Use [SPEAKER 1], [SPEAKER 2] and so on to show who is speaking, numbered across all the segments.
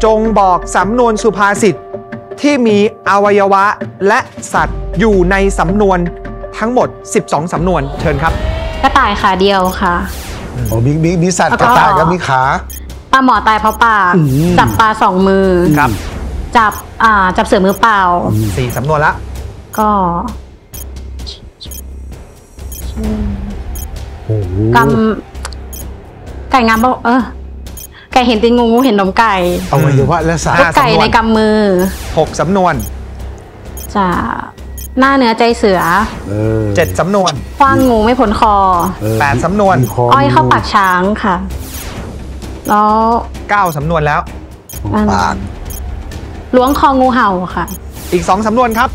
[SPEAKER 1] จงบอกสำนวนสุภาษิตที่มีอวัยวะและสัตว์อยู่ในสำนวนทั้งหมด12สำนวนเชิญครับ
[SPEAKER 2] กระต่ายขาเดียวค่ะ
[SPEAKER 3] โอ้มีสัตว์กระต่ายกับมีขา
[SPEAKER 2] ปลาหมอตายเพราะปากจับปลา2 มือ
[SPEAKER 1] ครับ
[SPEAKER 2] จับเสือมือเปล่า
[SPEAKER 1] 4สำนวนละ
[SPEAKER 2] ก็ไก่งามไก่เห็นตีนงูเห็นนมไก่
[SPEAKER 3] เอาไว้ว่าและสา
[SPEAKER 2] ไก่ในกำมือ
[SPEAKER 1] 6สำนวน
[SPEAKER 2] จะหน้าเนื้อใจเสือ
[SPEAKER 1] 7สำนวน
[SPEAKER 2] คว้างงูไม่พ้นคอ
[SPEAKER 1] 8สำนวน
[SPEAKER 2] อ้อยเข้าปากช้างค่ะแล้ว
[SPEAKER 1] 9สำนวนแล้ว
[SPEAKER 3] ปาก
[SPEAKER 2] ล้วงคองูเห่าค่ะ
[SPEAKER 1] อีก2สำนวนครับ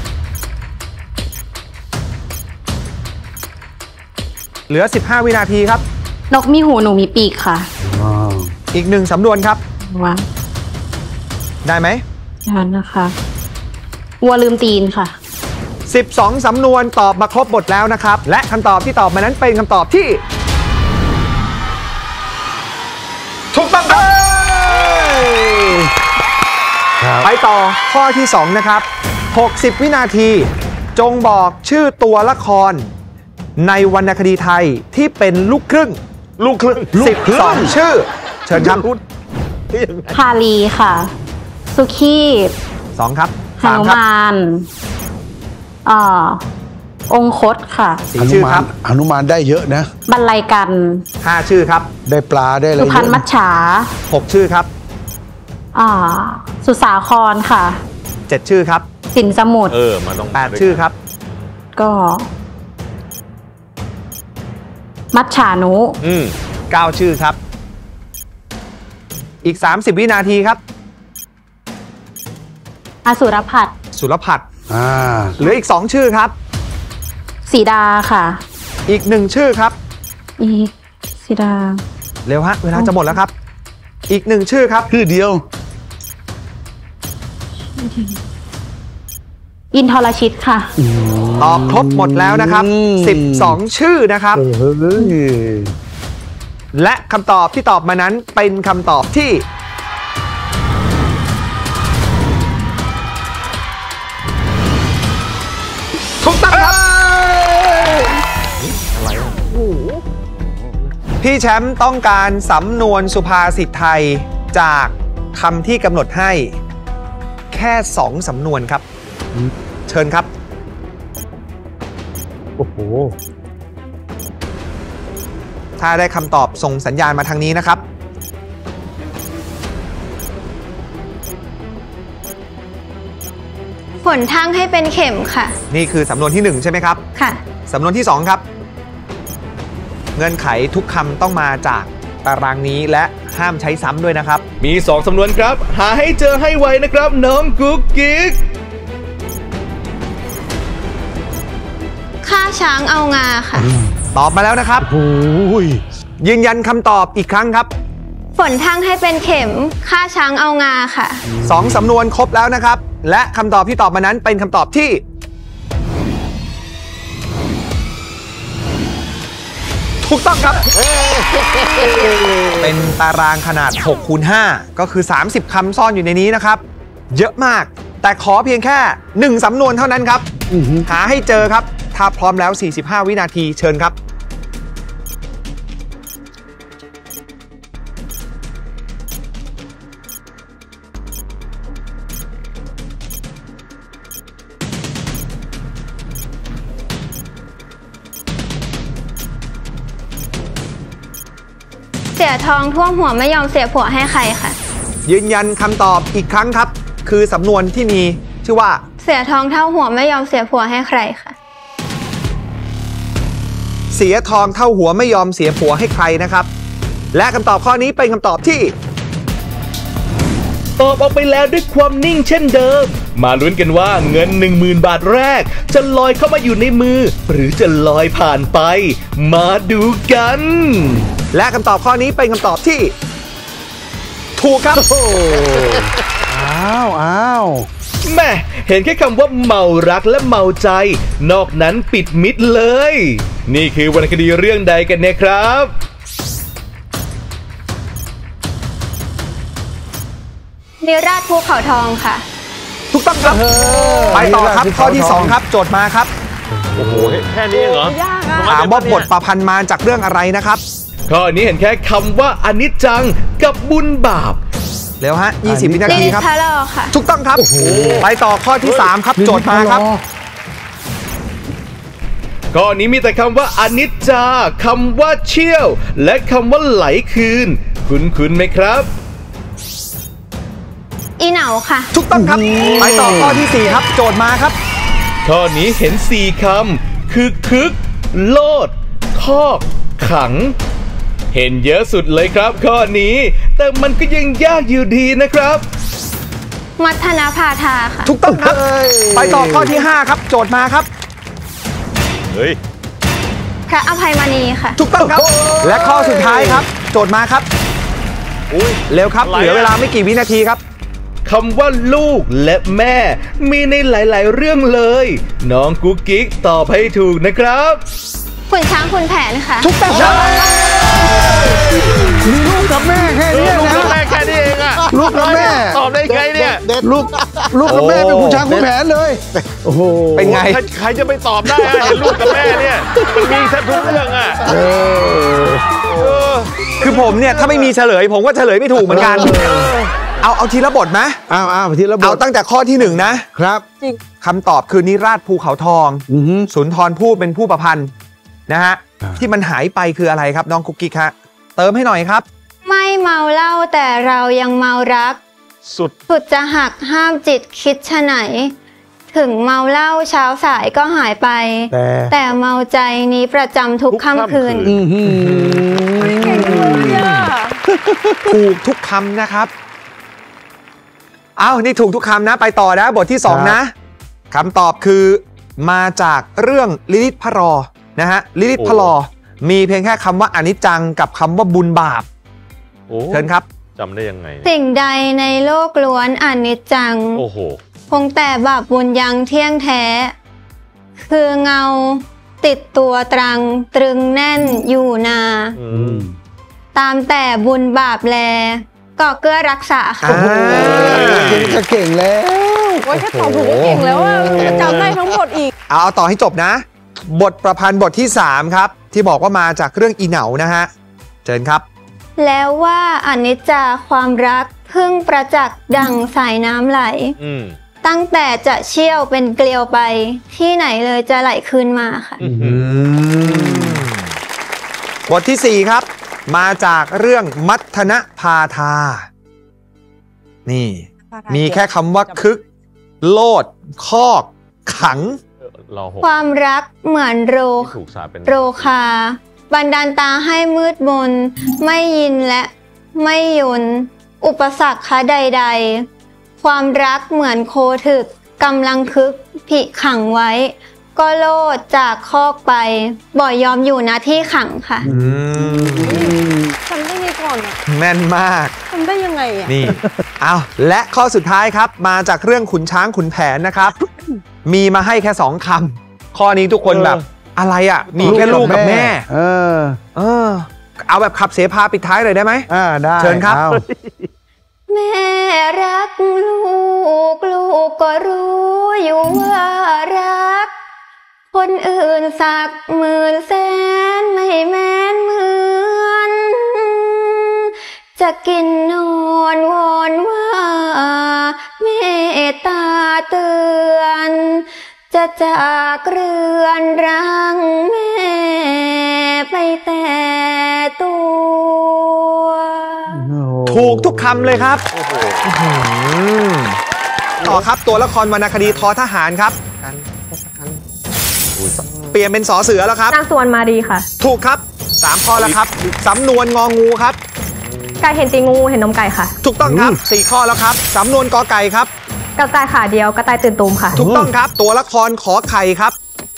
[SPEAKER 1] เหลือ15วินาทีครับ
[SPEAKER 2] นกมีหูหนูมีปีกค่ะ
[SPEAKER 1] อีก1สำนวนครับ
[SPEAKER 2] ว้า
[SPEAKER 1] ได้ไหม
[SPEAKER 2] ได้นะคะวัวลืมตีนค่ะ
[SPEAKER 1] 12สำนวนตอบมาครบหมดแล้วนะครับและคำตอบที่ตอบมานั้นเป็นคำตอบที่ถูกต้องครับไปต่อข้อที่2นะครับ60วินาทีจงบอกชื่อตัวละครในวรรณคดีไทยที่เป็นลูกครึ่ง12ชื่อเชิญครับ
[SPEAKER 2] พาลีค่ะสุขี
[SPEAKER 1] 2ครับ
[SPEAKER 2] หนุมานองคตค่ะ
[SPEAKER 1] 4ชื่อครับ
[SPEAKER 3] หนุมานได้เยอะนะ
[SPEAKER 2] บรรลัยกัน
[SPEAKER 1] 5ชื่อครับ
[SPEAKER 3] ได้ปลาได้อะไร
[SPEAKER 2] สุพรรณมัจฉา
[SPEAKER 1] 6ชื่อครับ
[SPEAKER 2] สุสาครค่ะ
[SPEAKER 1] 7ชื่อครับ
[SPEAKER 2] สินสมุทร
[SPEAKER 1] มาต้อง8ชื่อครับ
[SPEAKER 2] ก็มัจฉานุ
[SPEAKER 1] 9ชื่อครับอีก30วินาทีครับ
[SPEAKER 2] อสุรพัฒน์
[SPEAKER 1] เหลืออีก2ชื่อครับ
[SPEAKER 2] สีดาค่ะ
[SPEAKER 1] อีก1ชื่อครับ
[SPEAKER 2] สีดา
[SPEAKER 1] เร็วฮะเวลาจะหมดแล้วครับอีก1ชื่อครับ
[SPEAKER 3] ชื่อเดียว
[SPEAKER 2] อินทรชิตค่ะ
[SPEAKER 1] ตอบครบหมดแล้วนะครับ12ชื่อนะครับและคำตอบที่ตอบมานั้นเป็นคำตอบที่ถูกต้องครับพี่แชมป์ต้องการสำนวนสุภาษิตไทยจากคำที่กำหนดให้แค่2สำนวนครับเชิญครับ
[SPEAKER 3] โอ้โห
[SPEAKER 1] ถ้าได้คำตอบส่งสัญญาณมาทางนี้นะครับ
[SPEAKER 4] ฝนทั้งให้เป็นเข็มค่ะ
[SPEAKER 1] นี่คือสำนวนที่1ใช่ไหมครับ
[SPEAKER 4] ค่ะ
[SPEAKER 1] สำนวนที่2ครับเงื่อนไขทุกคำต้องมาจากตารางนี้และห้ามใช้ซ้ำด้วยนะครับ
[SPEAKER 5] มี2สำนวนครับหาให้เจอให้ไวนะครับน้องกุ๊กกิ๊ก
[SPEAKER 4] ฆ่าช้างเอางาค่ะ
[SPEAKER 1] ตอบมาแล้วนะครับยืนยันคำตอบอีกครั้งครับ
[SPEAKER 4] ฝนทั้งให้เป็นเข็มฆ่าช้างเอางาค่ะ
[SPEAKER 1] 2สำนวนครบแล้วนะครับและคำตอบที่ตอบมานั้นเป็นคำตอบที่ถูกต้องครับเป็นตารางขนาด6คูณ5ก็คือ30คำซ่อนอยู่ในนี้นะครับเยอะมากแต่ขอเพียงแค่1สำนวนเท่านั้นครับหาให้เจอครับถ้าพร้อมแล้ว45วินาทีเชิญครับ
[SPEAKER 4] เสียทองท่วมหัวไม่ยอมเสียผัวให้ใครค่ะ
[SPEAKER 1] ยืนยันคำตอบอีกครั้งครับคือสำนวนที่มีชื่อว่า
[SPEAKER 4] เสียทองเท่าหัวไม่ยอมเสียผัวให้ใครค่ะ
[SPEAKER 1] เสียทองเท่าหัวไม่ยอมเสียผัวให้ใครนะครับและคำตอบข้อนี้เป็นคำตอบที่
[SPEAKER 5] ตอบออกไปแล้วด้วยความนิ่งเช่นเดิมมาลุ้นกันว่าเงิน 10,000 บาทแรกจะลอยเข้ามาอยู่ในมือหรือจะลอยผ่านไปมาดูกัน
[SPEAKER 1] และคำตอบข้อนี้เป็นคำตอบที่ถูกครับ
[SPEAKER 3] อ้าว
[SPEAKER 5] แม่เห็นแค่คำว่าเมารักและเมาใจนอกนั้นปิดมิดเลยนี่คือวรรณคดีเรื่องใดกันเนี่ยครับ
[SPEAKER 4] นิราศภูเขาทองค่ะ
[SPEAKER 1] ถูกต้องครับ ไปต่อครับข้อที่ 2 ครับ โจทย์มาครับ
[SPEAKER 6] โอ้โหแค่นี้เองเหรอ
[SPEAKER 1] ถามว่าบทประพันธ์มาจากเรื่องอะไรนะครับ
[SPEAKER 5] ข้อนี้เห็นแค่คำว่าอนิจจังกับบุญบาป
[SPEAKER 1] เร็วฮะ 20 วินาทีครับ
[SPEAKER 4] ลิลิทะลอค่ะ
[SPEAKER 1] ถูกต้องครับ ไปต่อข้อที่ 3 ครับ โจทย์มาครับ
[SPEAKER 5] ข้อนี้มีแต่คำว่าอนิจจาคำว่าเชี่ยว และคำว่าไหลคืน คุ้นไหมครับ
[SPEAKER 4] อีเหนาค่ะ
[SPEAKER 1] ถูกต้องครับ ไปต่อข้อที่ 4 ครับ โจทย์มาครับ
[SPEAKER 5] ข้อนี้เห็น4คำคือคึก โลด คอก ขัง เห็นเยอะสุดเลยครับข้อนี้ แต่มันก็ยังยากอยู่ดีนะครับ
[SPEAKER 4] มัทนาพาทาค่ะ
[SPEAKER 1] ถูกต้องครับ ไปต่อข้อที่ 5 ครับ โจทย์มาครับ
[SPEAKER 6] เฮ้ย
[SPEAKER 4] พระอภัยมณีค่ะ
[SPEAKER 1] ถูกต้องครับ และข้อสุดท้ายครับ โจทย์มาครับ
[SPEAKER 6] อุ้ย
[SPEAKER 1] เร็วครับ
[SPEAKER 6] อะไรอะ
[SPEAKER 1] เหลือเวลาไม่กี่วินาทีครับ
[SPEAKER 5] คำว่าลูกและแม่มีในหลาย ๆ เรื่องเลย น้องกุ๊กกิ๊กตอบให้ถูกนะครับ
[SPEAKER 4] ขุนช้างขุนแผนค่ะ
[SPEAKER 1] ถูกต้องครับ
[SPEAKER 3] มีลูกกับแม่แค่เนี้ย
[SPEAKER 6] ลูก
[SPEAKER 3] นะ
[SPEAKER 6] กับแม่แค่นี้เองอะ
[SPEAKER 3] ลูกกับแม่
[SPEAKER 6] ตอบได้ไงเนี่ย
[SPEAKER 3] ลูกกับแม่เป็นคุณช้างคุณแผนเลย โอ้โห
[SPEAKER 1] เป็นไง
[SPEAKER 6] ใครจะไปตอบได้อะเห็นลูกกับแม่เนี่ยมันมีแทบทุกเรื่องอะเออ
[SPEAKER 1] คือผมเนี่ยถ้าไม่มีเฉลย ผมก็เฉลยไม่ถูกเหมือนกัน เอาทีละบทไหม
[SPEAKER 3] อ้าวทีละบ
[SPEAKER 1] เอา
[SPEAKER 3] ท
[SPEAKER 1] ตั้งแต่ข้อที่ 1 นะครับ คำตอบคือนิราศภูเขาทอง
[SPEAKER 3] อือหือ
[SPEAKER 1] สุนทรภู่เป็นผู้ประพันธ์นะฮะ
[SPEAKER 3] อ่า
[SPEAKER 1] ที่มันหายไปคืออะไรครับน้องกุ๊กกิ๊กฮะเติมให้หน่อยครับ
[SPEAKER 4] ไม่เมาเหล้าแต่เรายังเมารัก
[SPEAKER 6] สุด
[SPEAKER 4] สุดจะหักห้ามจิตคิดชะไหน ถึงเมาเหล้าเช้าสายก็หายไป แต่เมาใจนี้ประจำทุกค่ำคืน
[SPEAKER 3] อื้อหือ
[SPEAKER 1] ถูกทุกคำนะครับ เอานี่ถูกทุกคำนะ ไปต่อนะ บทที่ 2 นะคำตอบคือมาจากเรื่องลิลิตพระรอนะฮะลิลิตพระรอมีเพียงแค่คำว่าอนิจจังกับคำว่าบุญบาป
[SPEAKER 6] โอ้
[SPEAKER 1] เชิญครับ
[SPEAKER 6] จำได้ยังไง
[SPEAKER 4] สิ่งใดในโลกล้วนอนิจจัง
[SPEAKER 6] โอ้โห
[SPEAKER 4] คงแต่บาปบุญยังเที่ยงแท้ คือเงาติดตัวตรังตรึงแน่นอยู่นา
[SPEAKER 6] อืม
[SPEAKER 4] ตามแต่บุญบาปแล ก็เกื้อรักษาค่ะ
[SPEAKER 3] จะเก่งแล้ว
[SPEAKER 7] ว่าแค่ตอบถูกก็เก่งแล้วอะจำได้ทั้งหมดอีก
[SPEAKER 1] เอาต่อให้จบนะ บทประพันธ์บทที่ 3 ครับ ที่บอกว่ามาจากเรื่องอีเหนานะฮะเชิญครับ
[SPEAKER 4] แล้วว่าอนิจจาความรักเพึ่งประจักษ์ดังสายน้ำไหล
[SPEAKER 6] อืม
[SPEAKER 4] ตั้งแต่จะเชี่ยวเป็นเกลียวไปที่ไหนเลยจะไหลคืนมาค่ะ
[SPEAKER 1] บทที่ 4 ครับ มาจากเรื่องมัทนพาทา นี่ มีแค่คำว่าคึก โลด คอก ขัง
[SPEAKER 6] รอหก
[SPEAKER 4] ความรักเหมือนโร
[SPEAKER 6] ที่ถูกสาปเป็น
[SPEAKER 4] โรคา บันดาลตาให้มืดมน ไม่ยินและไม่ยน อุปสรรคคะใดๆ ความรักเหมือนโคถึกกำลังคึกผิขังไว้ ก็โลดจากคอกไป บ่ยอมอยู่ณที่ขังค่ะ
[SPEAKER 7] จำได้ไงก่อนอะ
[SPEAKER 1] แม่นมาก
[SPEAKER 7] จำได้ยังไงอะ
[SPEAKER 1] นี่ เอาและข้อสุดท้ายครับ มาจากเรื่องขุนช้างขุนแผนนะครับ มีมาให้แค่ 2 คำ ข้อนี้ทุกคนแบบอะไรอ่ะ มีแค่ลูกกับแม่
[SPEAKER 3] เออ
[SPEAKER 1] เอาแบบขับเสพาปิดท้ายเลยได้ไหม
[SPEAKER 3] ได้
[SPEAKER 1] เชิญครับ
[SPEAKER 3] อา
[SPEAKER 4] แม่รักลูก ลูกก็รู้อยู่ว่ารัก คนอื่นสักหมื่นแสนไม่แม้นเหมือน จะกินนอนวอนว่าเมตตาเตือน จะจากเรือนรังแม่ไปแต่ตัว
[SPEAKER 1] ถูกทุกคำเลยครับต่อครับตัวละครวรรณคดีทอทหารครับ เปลี่ยนเป็นสอเสือแล้วครับ
[SPEAKER 8] นางสวนมาดีค่ะ
[SPEAKER 1] ถูกครับ3ข้อแล้วครับสำนวนงองูครับ
[SPEAKER 8] ไก่เห็นตีงูเห็นนมไก่ค่ะ
[SPEAKER 1] ถูกต้องครับ4ข้อแล้วครับสำนวนกอไก่ครับ
[SPEAKER 8] กระต่ายขาเดียวกระต่ายตื่นตูมค่ะ
[SPEAKER 1] ถูกต้องครับตัวละครขอไข่ครับ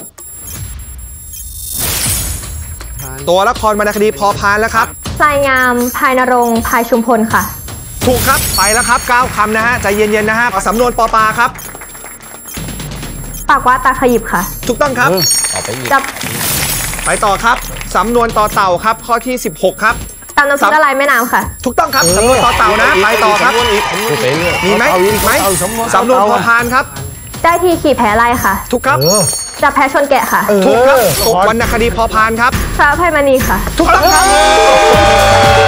[SPEAKER 1] ตัวละครวรรณคดีพอพานแล้วครับ
[SPEAKER 8] ทรายงามพายนรงค์พายชุมพลค่ะ
[SPEAKER 1] ถูกครับไปแล้วครับ9คำนะฮะใจเย็นๆนะฮะสำนวนปอปาครับ
[SPEAKER 8] ปากว่าตาขยิบค่ะ
[SPEAKER 1] ถูกต้องครับ
[SPEAKER 8] จับ
[SPEAKER 1] ไปต่อครับสำนวนต่อเต่าครับ ข้อที่16ครับ
[SPEAKER 8] ตตามน้ำพริกละลายแม่น้ำค่ะ
[SPEAKER 1] ถูกต้องครับสำนวนต่อเต่านะไปต่อครับ มีไหมสำนวนพอพานครับ
[SPEAKER 8] ได้ทีขี่แพ้ไล่ค่ะ
[SPEAKER 1] ถูกครับ
[SPEAKER 8] จับแพ้ชนแกะค่ะ
[SPEAKER 1] ถูกครับวรรณคดีพอพานครับ
[SPEAKER 8] พระอภัยมณีค่ะ
[SPEAKER 1] ถูกต้องครับ